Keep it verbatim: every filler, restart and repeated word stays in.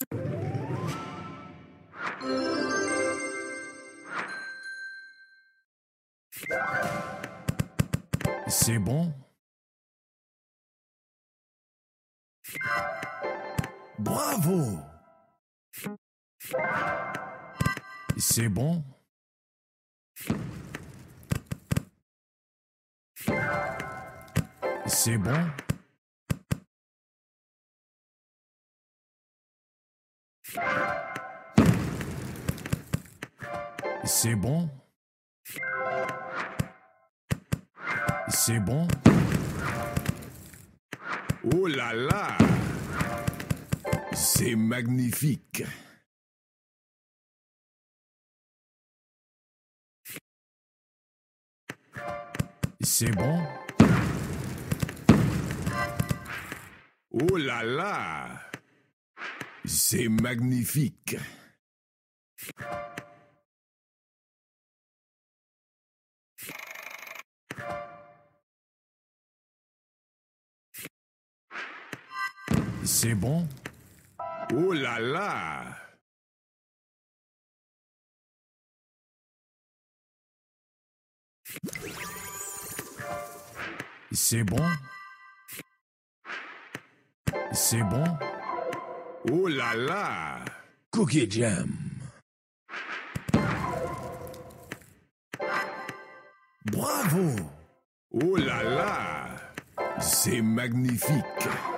C'est bon? Bravo! C'est bon? C'est bon? C'est bon? C'est bon? Oh là là! C'est magnifique! C'est bon? Oh là là! C'est magnifique! C'est bon? Oh là là! C'est bon? C'est bon? Oh là là! Cookie Jam. Bravo! Oh là là! C'est magnifique!